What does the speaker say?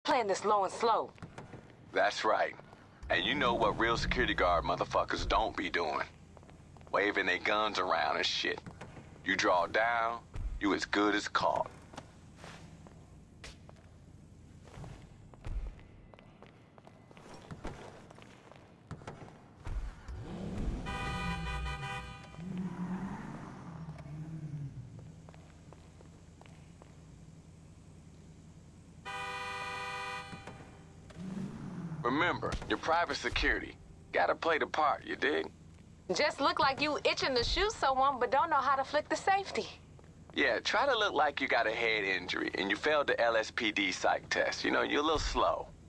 Playing this low and slow. That's right. And you know what real security guard motherfuckers don't be doing. Waving their guns around and shit. You draw down, you as good as caught. Remember, you're private security. Gotta play the part, you dig? Just look like you itching to shoot someone, but don't know how to flick the safety. Yeah, try to look like you got a head injury and you failed the LSPD psych test. You know, you're a little slow.